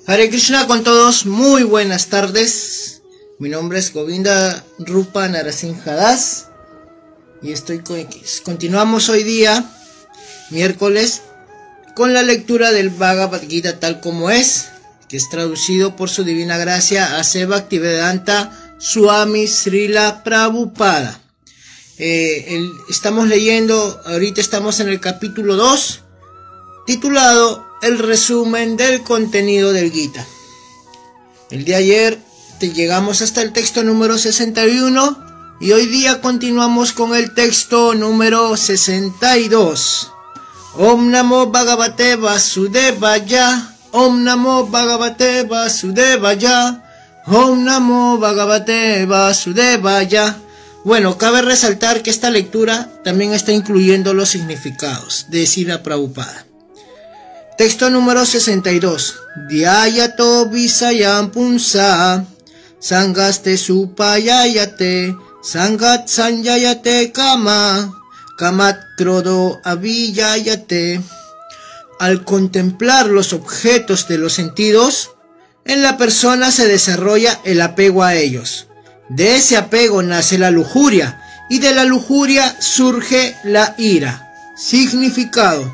Hare Krishna con todos, muy buenas tardes. Mi nombre es Govinda Rupa Narasimha Das y continuamos hoy día, miércoles, con la lectura del Bhagavad Gita tal como es, que es traducido por su divina gracia a Seva Bhaktivedanta Swami Srila Prabhupada. Estamos leyendo, ahorita estamos en el capítulo 2, titulado El resumen del contenido del Gita. El día de ayer llegamos hasta el texto número 61 y hoy día continuamos con el texto número 62. Om Namo Bhagavate Vasudevaya, Om Namo Bhagavate Vasudevaya, Om Namo Bhagavate Vasudevaya. Bueno, cabe resaltar que esta lectura también está incluyendo los significados de Srila Prabhupada. Texto número 62. Dhyayato visayam punsa, sangaste supayayate, sangat sanyayate kama, kamat krodo aviyayate. Al contemplar los objetos de los sentidos, en la persona se desarrolla el apego a ellos. De ese apego nace la lujuria, y de la lujuria surge la ira. Significado.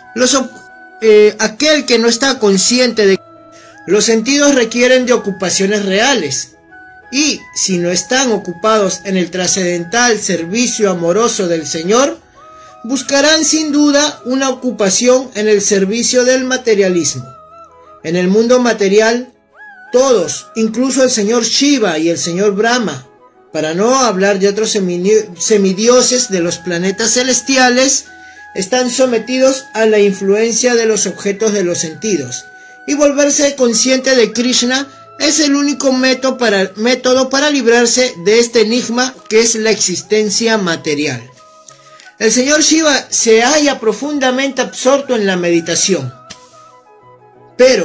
Aquel que no está consciente de que los sentidos requieren de ocupaciones reales, y si no están ocupados en el trascendental servicio amoroso del Señor, buscarán sin duda una ocupación en el servicio del materialismo. En el mundo material, todos, incluso el señor Shiva y el señor Brahma, para no hablar de otros semidioses de los planetas celestiales, están sometidos a la influencia de los objetos de los sentidos, y volverse consciente de Krishna es el único método para librarse de este enigma que es la existencia material. El señor Shiva se halla profundamente absorto en la meditación, pero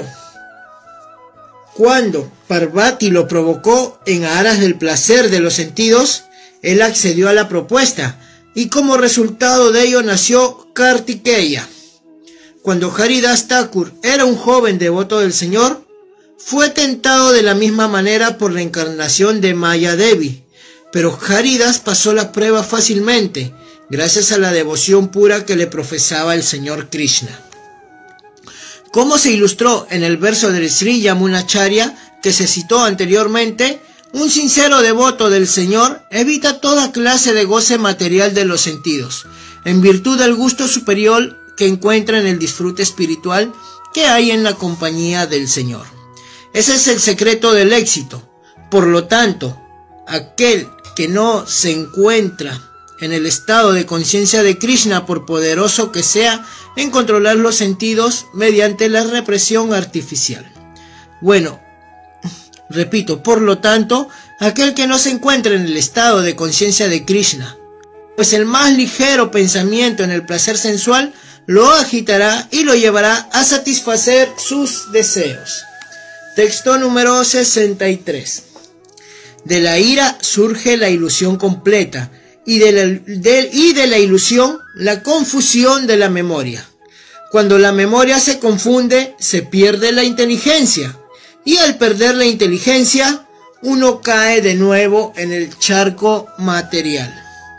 cuando Parvati lo provocó en aras del placer de los sentidos, él accedió a la propuesta, y como resultado de ello nació Kartikeya. Cuando Haridas Thakur era un joven devoto del Señor, fue tentado de la misma manera por la encarnación de Maya Devi, pero Haridas pasó la prueba fácilmente, gracias a la devoción pura que le profesaba el Señor Krishna. Como se ilustró en el verso del Sri Yamunacharya que se citó anteriormente, un sincero devoto del Señor evita toda clase de goce material de los sentidos, en virtud del gusto superior que encuentra en el disfrute espiritual que hay en la compañía del Señor. Ese es el secreto del éxito. Por lo tanto, aquel que no se encuentra en el estado de conciencia de Krishna, por poderoso que sea en controlar los sentidos mediante la represión artificial. Bueno, repito, por lo tanto, aquel que no se encuentra en el estado de conciencia de Krishna, pues el más ligero pensamiento en el placer sensual lo agitará y lo llevará a satisfacer sus deseos. Texto número 63. De la ira surge la ilusión completa, y de la ilusión la confusión de la memoria. Cuando la memoria se confunde, se pierde la inteligencia, y al perder la inteligencia, uno cae de nuevo en el charco material.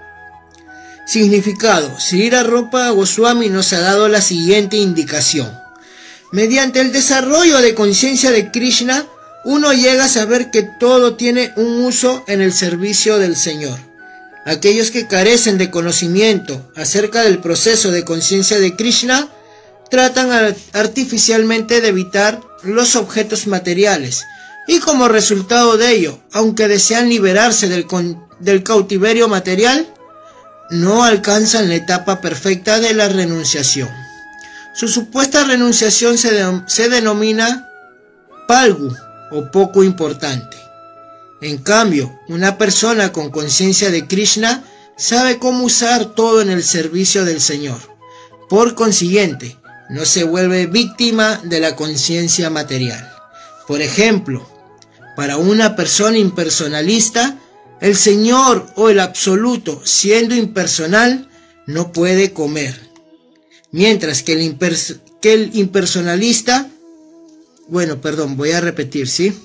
Significado. Srila Rupa Goswami nos ha dado la siguiente indicación. Mediante el desarrollo de conciencia de Krishna, uno llega a saber que todo tiene un uso en el servicio del Señor. Aquellos que carecen de conocimiento acerca del proceso de conciencia de Krishna tratan artificialmente de evitar los objetos materiales, y como resultado de ello, aunque desean liberarse del cautiverio material, no alcanzan la etapa perfecta de la renunciación. Su supuesta renunciación se denomina palgu, o poco importante. En cambio, una persona con conciencia de Krishna sabe cómo usar todo en el servicio del Señor. Por consiguiente, no se vuelve víctima de la conciencia material. Por ejemplo, para una persona impersonalista, el Señor o el Absoluto, siendo impersonal, no puede comer, mientras que el impersonalista bueno, perdón, voy a repetir, ¿sí?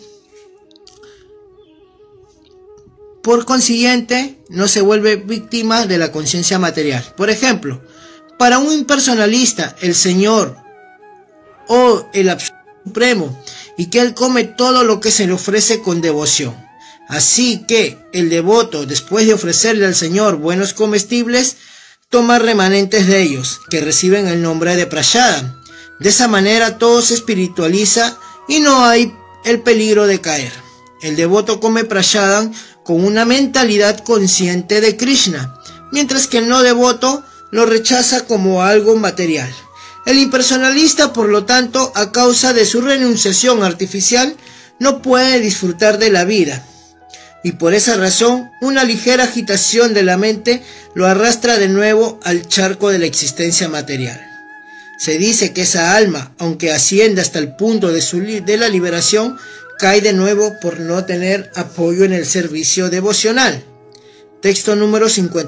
Por consiguiente, no se vuelve víctima de la conciencia material. Por ejemplo, para un impersonalista, el Señor o el Absoluto Supremo, y que él come todo lo que se le ofrece con devoción. Así que el devoto, después de ofrecerle al Señor buenos comestibles, toma remanentes de ellos, que reciben el nombre de prasada. De esa manera todo se espiritualiza y no hay el peligro de caer. El devoto come prasadam con una mentalidad consciente de Krishna, mientras que el no devoto lo rechaza como algo material. El impersonalista, por lo tanto, a causa de su renunciación artificial, no puede disfrutar de la vida. Y por esa razón, una ligera agitación de la mente lo arrastra de nuevo al charco de la existencia material. Se dice que esa alma, aunque ascienda hasta el punto de la liberación, cae de nuevo por no tener apoyo en el servicio devocional. Texto número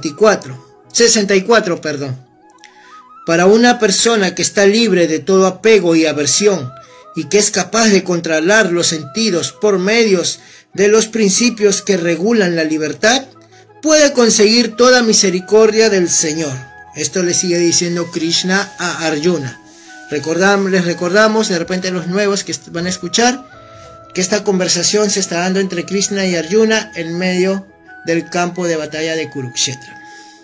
64, Para una persona que está libre de todo apego y aversión, y que es capaz de controlar los sentidos por medios de los principios que regulan la libertad, puede conseguir toda misericordia del Señor. Esto le sigue diciendo Krishna a Arjuna. Les recordamos, de repente los nuevos que van a escuchar, que esta conversación se está dando entre Krishna y Arjuna en medio del campo de batalla de Kurukshetra.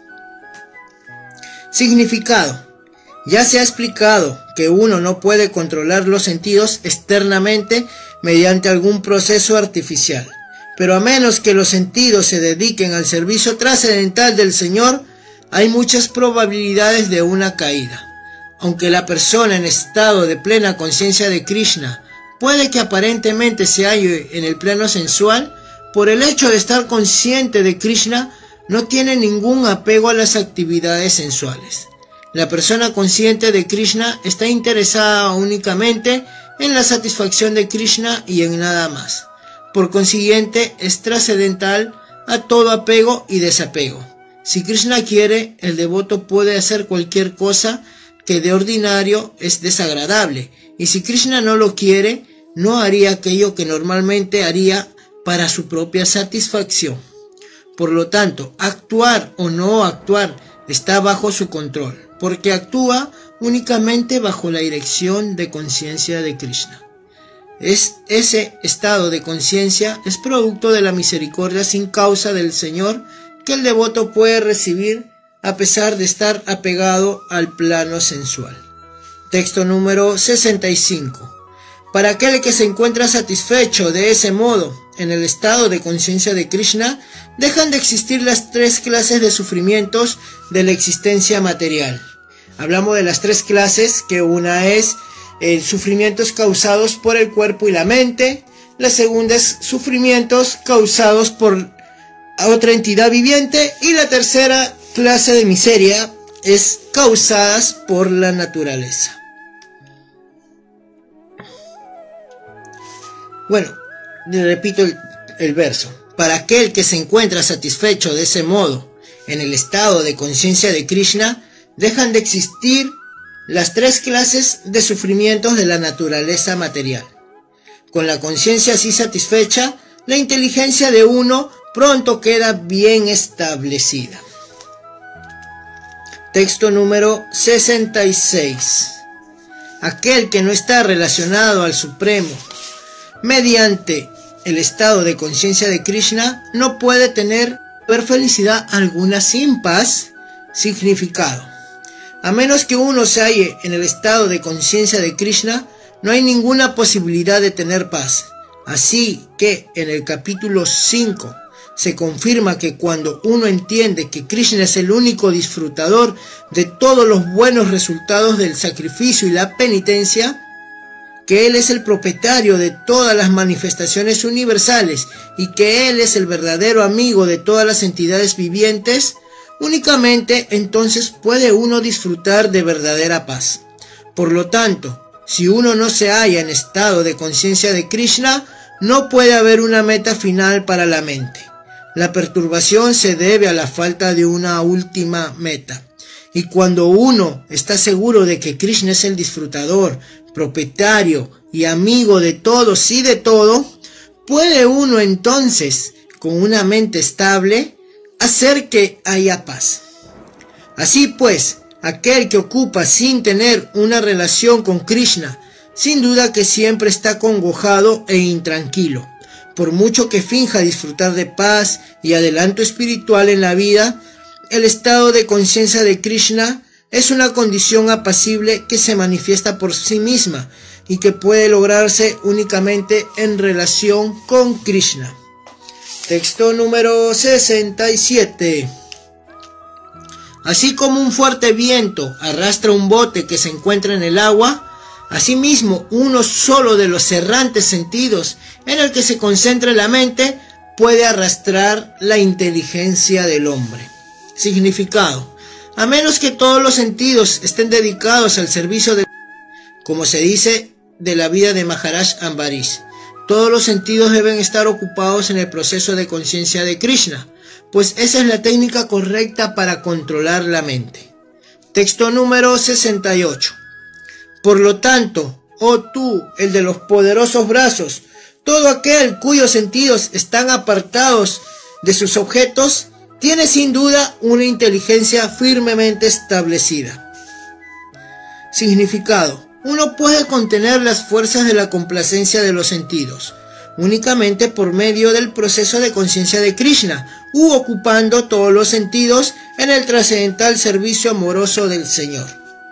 Significado. Ya se ha explicado que uno no puede controlar los sentidos externamente mediante algún proceso artificial, pero a menos que los sentidos se dediquen al servicio trascendental del Señor, hay muchas probabilidades de una caída. Aunque la persona en estado de plena conciencia de Krishna puede que aparentemente se halle en el plano sensual, por el hecho de estar consciente de Krishna, no tiene ningún apego a las actividades sensuales. La persona consciente de Krishna está interesada únicamente en la satisfacción de Krishna y en nada más. Por consiguiente, es trascendental a todo apego y desapego. Si Krishna quiere, el devoto puede hacer cualquier cosa que de ordinario es desagradable, y si Krishna no lo quiere, no haría aquello que normalmente haría para su propia satisfacción. Por lo tanto, actuar o no actuar está bajo su control, porque actúa únicamente bajo la dirección de conciencia de Krishna. Ese estado de conciencia es producto de la misericordia sin causa del Señor que el devoto puede recibir a pesar de estar apegado al plano sensual. Texto número 65. Para aquel que se encuentra satisfecho de ese modo, en el estado de conciencia de Krishna, dejan de existir las tres clases de sufrimientos de la existencia material. Hablamos de las tres clases, que una es sufrimientos causados por el cuerpo y la mente, la segunda es sufrimientos causados por otra entidad viviente, y la tercera clase de miseria es causadas por la naturaleza. Bueno, repito el verso. Para aquel que se encuentra satisfecho de ese modo, en el estado de conciencia de Krishna, dejan de existir las tres clases de sufrimientos de la naturaleza material. Con la conciencia así satisfecha, la inteligencia de uno pronto queda bien establecida. Texto número 66. Aquel que no está relacionado al Supremo mediante el estado de conciencia de Krishna no puede tener felicidad alguna sin paz. Significado. A menos que uno se halle en el estado de conciencia de Krishna, no hay ninguna posibilidad de tener paz. Así que en el capítulo 5 se confirma que cuando uno entiende que Krishna es el único disfrutador de todos los buenos resultados del sacrificio y la penitencia, que Él es el propietario de todas las manifestaciones universales y que Él es el verdadero amigo de todas las entidades vivientes, únicamente entonces puede uno disfrutar de verdadera paz. Por lo tanto, si uno no se halla en estado de conciencia de Krishna, no puede haber una meta final para la mente. La perturbación se debe a la falta de una última meta. Y cuando uno está seguro de que Krishna es el disfrutador, propietario y amigo de todos y de todo, puede uno entonces, con una mente estable, hacer que haya paz. Así pues, aquel que ocupa sin tener una relación con Krishna, sin duda que siempre está acongojado e intranquilo. Por mucho que finja disfrutar de paz y adelanto espiritual en la vida, el estado de conciencia de Krishna es una condición apacible que se manifiesta por sí misma y que puede lograrse únicamente en relación con Krishna. Texto número 67. Así como un fuerte viento arrastra un bote que se encuentra en el agua, asimismo uno solo de los errantes sentidos en el que se concentra la mente puede arrastrar la inteligencia del hombre. Significado: a menos que todos los sentidos estén dedicados al servicio de, como se dice de la vida de Maharaj Ambarish, todos los sentidos deben estar ocupados en el proceso de conciencia de Krishna, pues esa es la técnica correcta para controlar la mente. Texto número 68. Por lo tanto, oh tú, el de los poderosos brazos, todo aquel cuyos sentidos están apartados de sus objetos, tiene sin duda una inteligencia firmemente establecida. Significado: uno puede contener las fuerzas de la complacencia de los sentidos únicamente por medio del proceso de conciencia de Krishna, u ocupando todos los sentidos en el trascendental servicio amoroso del Señor.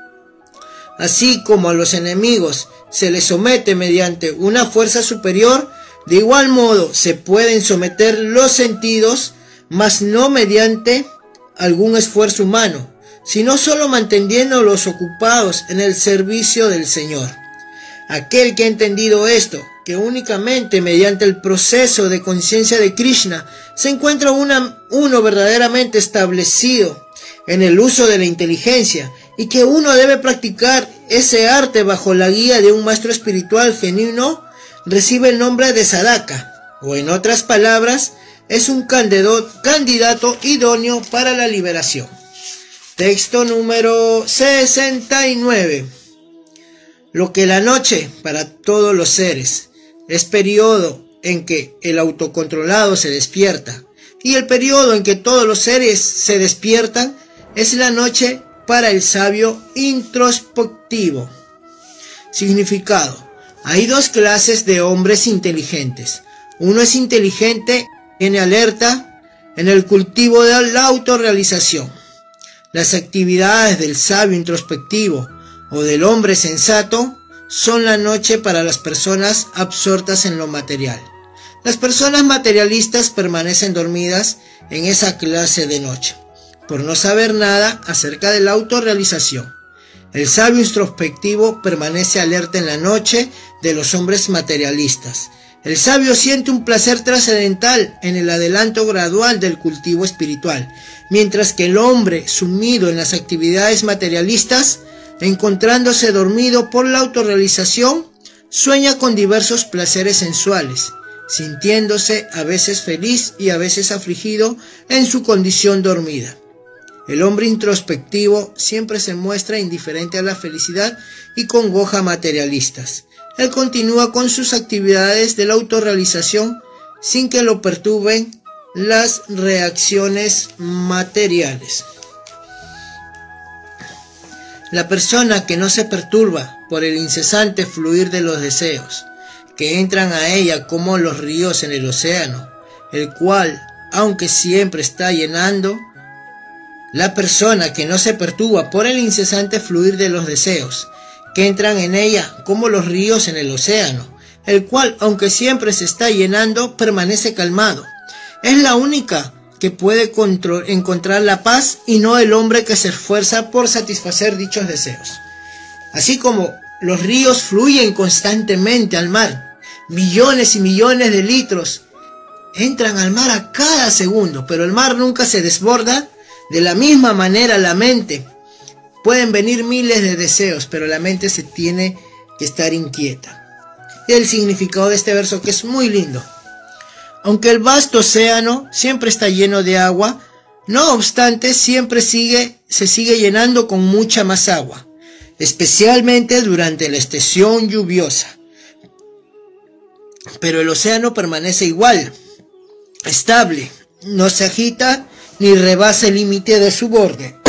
Así como a los enemigos se les somete mediante una fuerza superior, de igual modo se pueden someter los sentidos, mas no mediante algún esfuerzo humano, sino solo manteniéndolos ocupados en el servicio del Señor. Aquel que ha entendido esto, que únicamente mediante el proceso de conciencia de Krishna se encuentra uno verdaderamente establecido en el uso de la inteligencia, y que uno debe practicar ese arte bajo la guía de un maestro espiritual genuino, recibe el nombre de sadhaka, o en otras palabras, es un candidato idóneo para la liberación. Texto número 69. Lo que la noche para todos los seres es periodo en que el autocontrolado se despierta, y el periodo en que todos los seres se despiertan es la noche para el sabio introspectivo. Significado: hay dos clases de hombres inteligentes. Uno es inteligente, tiene alerta en el cultivo de la autorrealización. Las actividades del sabio introspectivo o del hombre sensato son la noche para las personas absortas en lo material. Las personas materialistas permanecen dormidas en esa clase de noche, por no saber nada acerca de la autorrealización. El sabio introspectivo permanece alerta en la noche de los hombres materialistas. El sabio siente un placer trascendental en el adelanto gradual del cultivo espiritual, mientras que el hombre sumido en las actividades materialistas, encontrándose dormido por la autorrealización, sueña con diversos placeres sensuales, sintiéndose a veces feliz y a veces afligido en su condición dormida. El hombre introspectivo siempre se muestra indiferente a la felicidad y congoja materialistas. Él continúa con sus actividades de la autorrealización sin que lo perturben las reacciones materiales. La persona que no se perturba por el incesante fluir de los deseos, que entran a ella como los ríos en el océano, el cual, aunque siempre está llenando, la persona que no se perturba por el incesante fluir de los deseos, que entran en ella como los ríos en el océano, el cual, aunque siempre se está llenando, permanece calmado. Es la única que puede encontrar la paz, y no el hombre que se esfuerza por satisfacer dichos deseos. Así como los ríos fluyen constantemente al mar, millones y millones de litros entran al mar a cada segundo, pero el mar nunca se desborda. De la misma manera la mente, pueden venir miles de deseos, pero la mente se tiene que estar inquieta. El significado de este verso, que es muy lindo: aunque el vasto océano siempre está lleno de agua, No obstante, siempre se sigue llenando con mucha más agua, especialmente durante la estación lluviosa. Pero el océano permanece igual, estable, no se agita ni rebasa el límite de su borde.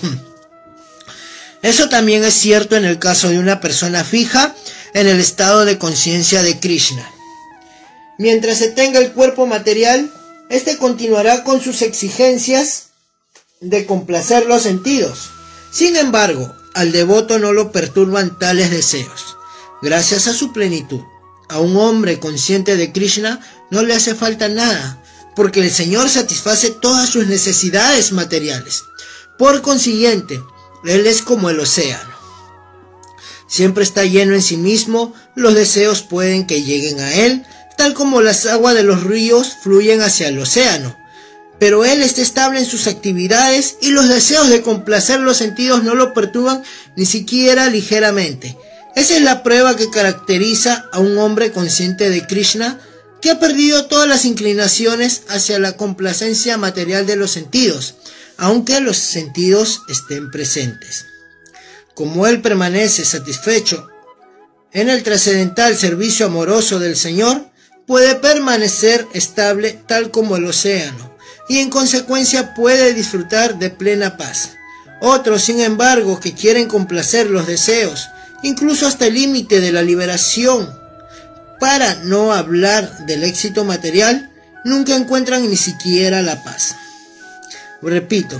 Eso también es cierto en el caso de una persona fija en el estado de conciencia de Krishna. Mientras se tenga el cuerpo material, este continuará con sus exigencias de complacer los sentidos. Sin embargo, al devoto no lo perturban tales deseos. Gracias a su plenitud, a un hombre consciente de Krishna no le hace falta nada, porque el Señor satisface todas sus necesidades materiales. Por consiguiente, Él es como el océano. Siempre está lleno en sí mismo, los deseos pueden que lleguen a Él, tal como las aguas de los ríos fluyen hacia el océano. Pero Él está estable en sus actividades y los deseos de complacer los sentidos no lo perturban ni siquiera ligeramente. Esa es la prueba que caracteriza a un hombre consciente de Krishna, que ha perdido todas las inclinaciones hacia la complacencia material de los sentidos, aunque los sentidos estén presentes. Como él permanece satisfecho en el trascendental servicio amoroso del Señor, puede permanecer estable tal como el océano, y en consecuencia puede disfrutar de plena paz. Otros, sin embargo, que quieren complacer los deseos, incluso hasta el límite de la liberación, para no hablar del éxito material, nunca encuentran ni siquiera la paz. Repito,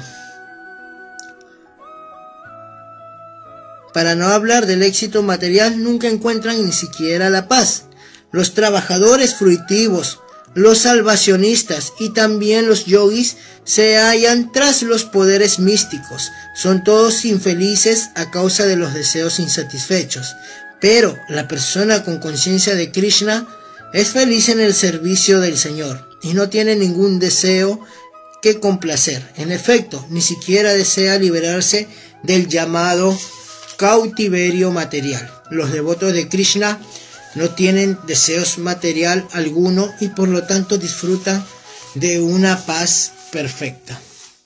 para no hablar del éxito material, nunca encuentran ni siquiera la paz. Los trabajadores fruitivos, los salvacionistas y también los yogis se hallan tras los poderes místicos. Son todos infelices a causa de los deseos insatisfechos. Pero la persona con conciencia de Krishna es feliz en el servicio del Señor y no tiene ningún deseo que complacer. En efecto, ni siquiera desea liberarse del llamado cautiverio material. Los devotos de Krishna no tienen deseos material alguno y por lo tanto disfrutan de una paz perfecta.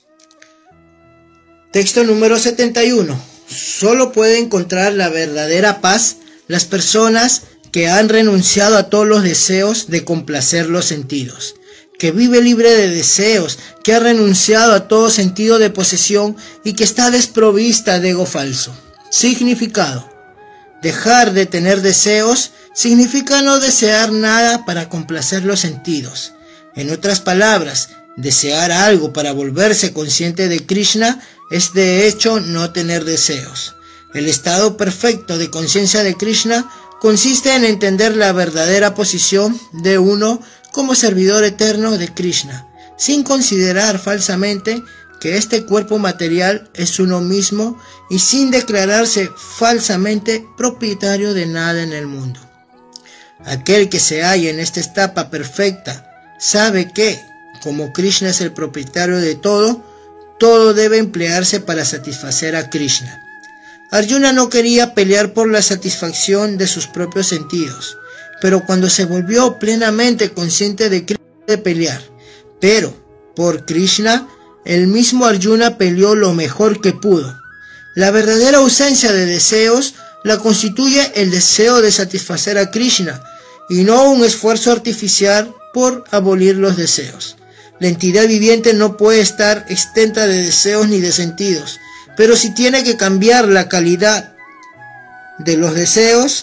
Texto número 71. Solo puede encontrar la verdadera paz las personas que han renunciado a todos los deseos de complacer los sentidos, que vive libre de deseos, que ha renunciado a todo sentido de posesión y que está desprovista de ego falso. Significado: dejar de tener deseos significa no desear nada para complacer los sentidos. En otras palabras, desear algo para volverse consciente de Krishna es de hecho no tener deseos. El estado perfecto de conciencia de Krishna consiste en entender la verdadera posición de uno como servidor eterno de Krishna, sin considerar falsamente que este cuerpo material es uno mismo y sin declararse falsamente propietario de nada en el mundo. Aquel que se halla en esta etapa perfecta sabe que, como Krishna es el propietario de todo, todo debe emplearse para satisfacer a Krishna. Arjuna no quería pelear por la satisfacción de sus propios sentidos, pero cuando se volvió plenamente consciente de Krishna, de pelear. Pero, por Krishna, el mismo Arjuna peleó lo mejor que pudo. La verdadera ausencia de deseos la constituye el deseo de satisfacer a Krishna, y no un esfuerzo artificial por abolir los deseos. La entidad viviente no puede estar exenta de deseos ni de sentidos, pero si tiene que cambiar la calidad de los deseos,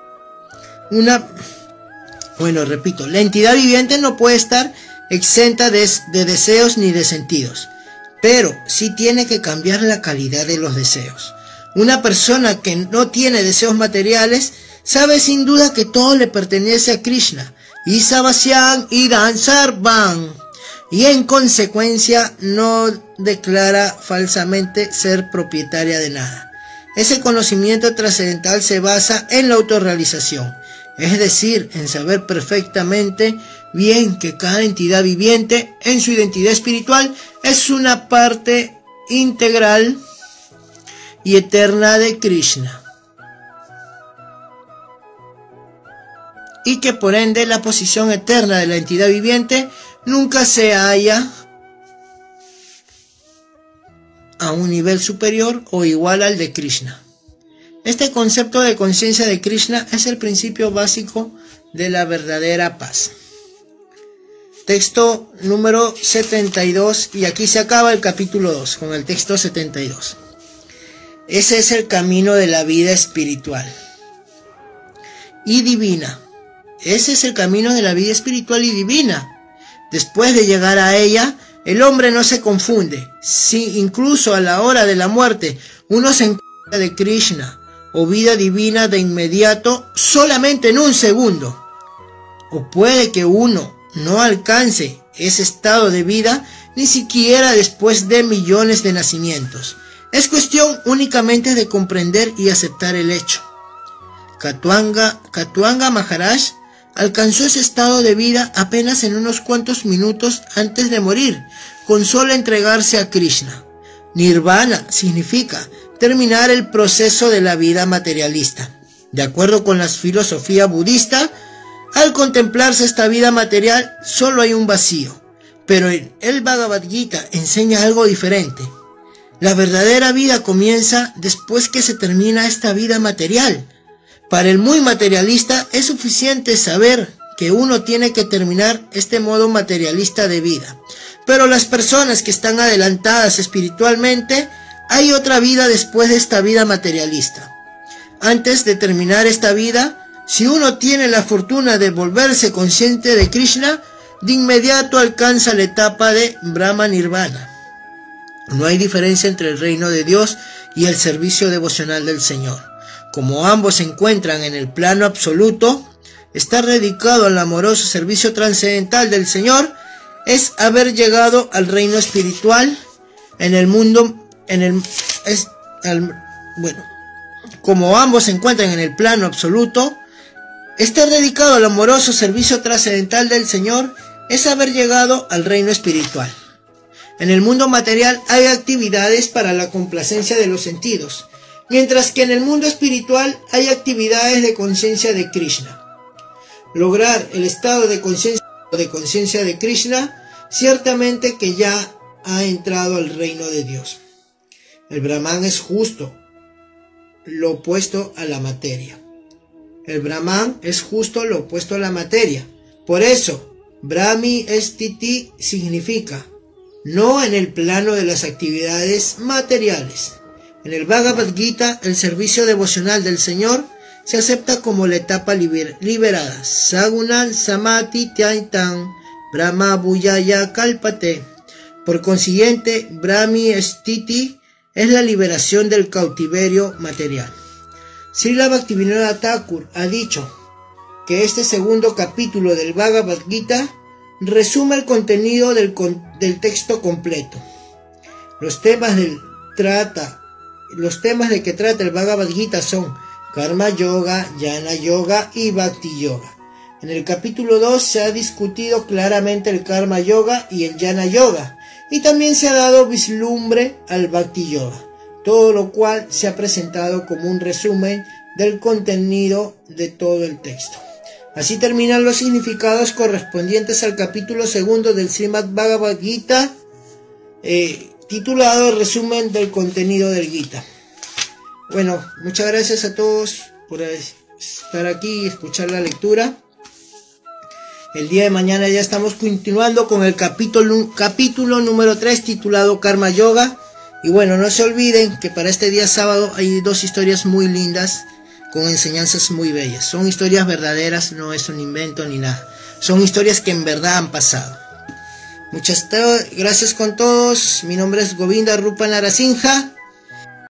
la entidad viviente no puede estar exenta de deseos ni de sentidos, pero sí tiene que cambiar la calidad de los deseos. Una persona que no tiene deseos materiales sabe sin duda que todo le pertenece a Krishna, y Savasyan y Sarvam, y en consecuencia no declara falsamente ser propietaria de nada. Ese conocimiento trascendental se basa en la autorrealización, es decir, en saber perfectamente bien que cada entidad viviente en su identidad espiritual es una parte integral y eterna de Krishna, y que por ende la posición eterna de la entidad viviente nunca se halla a un nivel superior o igual al de Krishna. Este concepto de conciencia de Krishna es el principio básico de la verdadera paz. Texto número 72, y aquí se acaba el capítulo 2 con el texto 72. Ese es el camino de la vida espiritual y divina. Ese es el camino de la vida espiritual y divina. Después de llegar a ella, el hombre no se confunde. Si incluso a la hora de la muerte uno se encuentra de Krishna o vida divina de inmediato, solamente en un segundo, o puede que uno no alcance ese estado de vida ni siquiera después de millones de nacimientos. Es cuestión únicamente de comprender y aceptar el hecho. Katwanga Maharaj alcanzó ese estado de vida apenas en unos cuantos minutos antes de morir, con solo entregarse a Krishna. Nirvana significa terminar el proceso de la vida materialista. De acuerdo con la filosofía budista, al contemplarse esta vida material, solo hay un vacío. Pero el Bhagavad Gita enseña algo diferente. La verdadera vida comienza después que se termina esta vida material. Para el muy materialista es suficiente saber que uno tiene que terminar este modo materialista de vida. Pero las personas que están adelantadas espiritualmente, hay otra vida después de esta vida materialista. Antes de terminar esta vida, si uno tiene la fortuna de volverse consciente de Krishna, de inmediato alcanza la etapa de Brahma Nirvana. No hay diferencia entre el reino de Dios y el servicio devocional del Señor. Como ambos se encuentran en el plano absoluto, estar dedicado al amoroso servicio trascendental del Señor es haber llegado al reino espiritual en el mundo, como ambos se encuentran en el plano absoluto, estar dedicado al amoroso servicio trascendental del Señor es haber llegado al reino espiritual. En el mundo material hay actividades para la complacencia de los sentidos, mientras que en el mundo espiritual hay actividades de conciencia de Krishna. Lograr el estado de conciencia de Krishna, ciertamente que ya ha entrado al reino de Dios. El Brahman es justo, lo opuesto a la materia. El Brahman es justo lo opuesto a la materia. Por eso, Brahmi Stiti significa no en el plano de las actividades materiales. En el Bhagavad Gita, el servicio devocional del Señor se acepta como la etapa liberada. Sagunan Samati Tyaitan Brahma Bhuyaya Kalpate. Por consiguiente, Brahmi Stiti es la liberación del cautiverio material. Srila Bhaktivinoda Thakur ha dicho que este segundo capítulo del Bhagavad Gita resume el contenido del texto completo. Los temas de que trata el Bhagavad Gita son Karma Yoga, Jnana Yoga y Bhakti Yoga. En el capítulo 2 se ha discutido claramente el Karma Yoga y el Jnana Yoga, y también se ha dado vislumbre al Bhakti Yoga, todo lo cual se ha presentado como un resumen del contenido de todo el texto. Así terminan los significados correspondientes al capítulo 2 del Srimad Bhagavad Gita, titulado Resumen del contenido del Gita. Bueno, muchas gracias a todos por estar aquí y escuchar la lectura. El día de mañana ya estamos continuando con el capítulo número 3 titulado Karma Yoga. Y bueno, no se olviden que para este día sábado hay dos historias muy lindas con enseñanzas muy bellas. Son historias verdaderas, no es un invento ni nada. Son historias que en verdad han pasado. Muchas gracias con todos. Mi nombre es Govinda Rupa Narasimha.